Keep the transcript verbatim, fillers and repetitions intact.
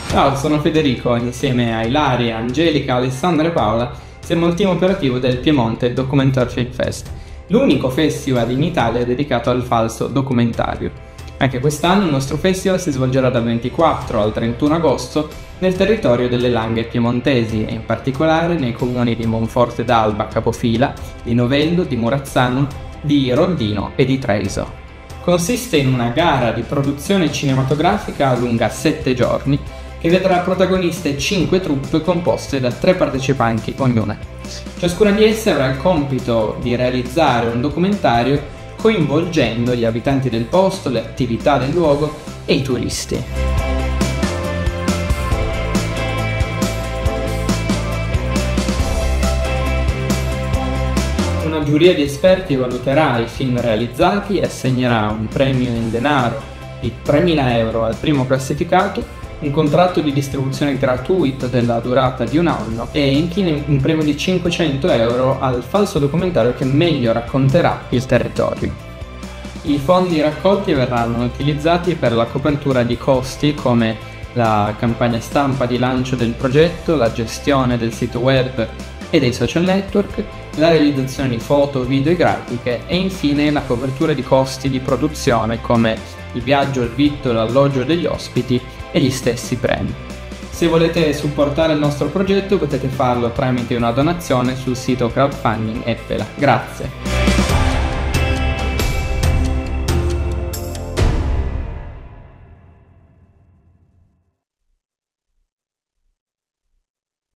Ciao, sono Federico, insieme a Ilaria, Angelica, Alessandra e Paola siamo il team operativo del Piemonte Documentary Film Fest, l'unico festival in Italia dedicato al falso documentario. Anche quest'anno il nostro festival si svolgerà dal ventiquattro al trentuno agosto nel territorio delle Langhe piemontesi e in particolare nei comuni di Monforte d'Alba, Capofila, di Novello, di Murazzano, di Rondino e di Treviso. Consiste in una gara di produzione cinematografica lunga sette giorni che vedrà protagoniste cinque troupe composte da tre partecipanti ognuna. Ciascuna di esse avrà il compito di realizzare un documentario coinvolgendo gli abitanti del posto, le attività del luogo e i turisti. Una giuria di esperti valuterà i film realizzati e assegnerà un premio in denaro di tremila euro al primo classificato, un contratto di distribuzione gratuito della durata di un anno e infine un premio di cinquecento euro al falso documentario che meglio racconterà il territorio. I fondi raccolti verranno utilizzati per la copertura di costi come la campagna stampa di lancio del progetto, la gestione del sito web e dei social network, la realizzazione di foto, video e grafiche e infine la copertura di costi di produzione come il viaggio, il vitto, l'alloggio degli ospiti e gli stessi premi. Se volete supportare il nostro progetto potete farlo tramite una donazione sul sito crowdfunding Eppela. Grazie!